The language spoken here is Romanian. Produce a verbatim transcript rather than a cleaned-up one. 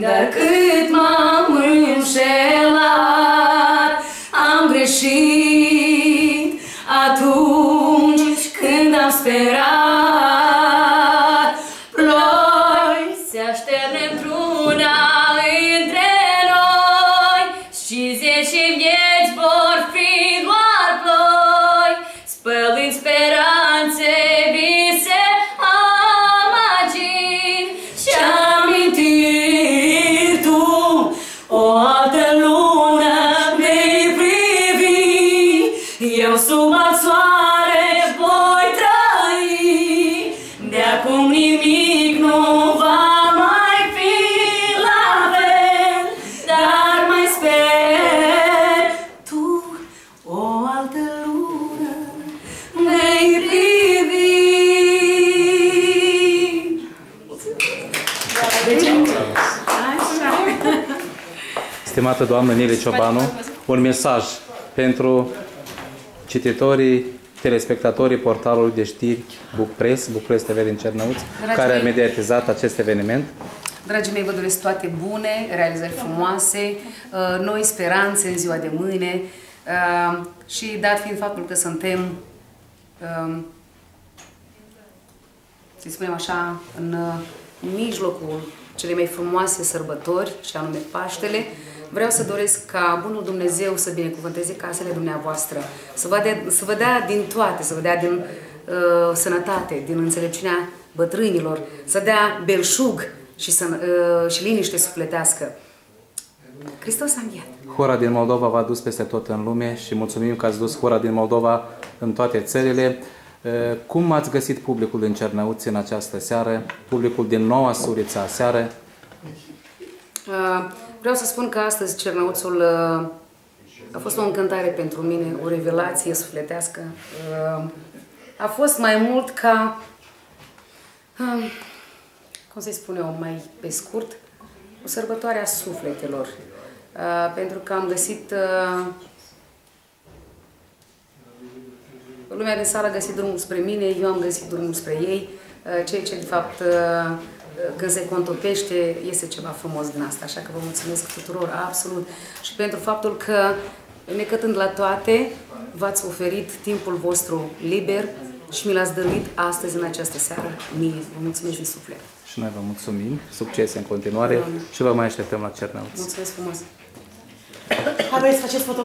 dar cât m-am înșelat, am greșit atunci când am sperat. Ploi se așterne într-una între noi și zece vieți vor fi doar ploi. Spăl în speranțe, vise, amagini și amintiri. Tu o altă lună vei privi, eu sub alt soare voi trăi. De acum nimic nu va mai fi la fel, dar mai sper. Tu o altă lună vei privi. Stimată doamnă Nele Ciobanu, un mesaj pentru cititorii, telespectatorii portalului de știri Bucpress, Bucpress T V din Cernăuți, care a mediatizat acest eveniment. Dragii mei, vă doresc toate bune, realizări frumoase, noi speranțe în ziua de mâine și dat fiind faptul că suntem, să spunem așa, în mijlocul cele mai frumoase sărbători, și anume Paștele, vreau să doresc ca Bunul Dumnezeu să binecuvânteze casele dumneavoastră, să vă dea, să vă dea din toate, să vă dea din uh, sănătate, din înțelepciunea bătrânilor, să dea belșug și, să, uh, și liniște sufletească. Hristos a înviat! Hora din Moldova v-a dus peste tot în lume și mulțumim că ați dus Hora din Moldova în toate țările. Cum ați găsit publicul din Cernăuți în această seară, publicul din Noua Surița seară? Vreau să spun că astăzi Cernăuțul a fost o încântare pentru mine, o revelație sufletească. A fost mai mult ca, cum să-i spun eu, mai pe scurt, o sărbătoare a sufletelor. Pentru că am găsit... Lumea din sală a găsit drumul spre mine, eu am găsit drumul spre ei, ceea ce, de fapt, când se contopește, iese ceva frumos din asta. Așa că vă mulțumesc tuturor, absolut. Și pentru faptul că, necătând la toate, v-ați oferit timpul vostru liber și mi l-ați dăruit astăzi, în această seară, mie. Vă mulțumesc din suflet. Și noi vă mulțumim, succes în continuare. Doamne. Și vă mai așteptăm la Cernăuți. Mulțumesc frumos! Hai, să faceți foto.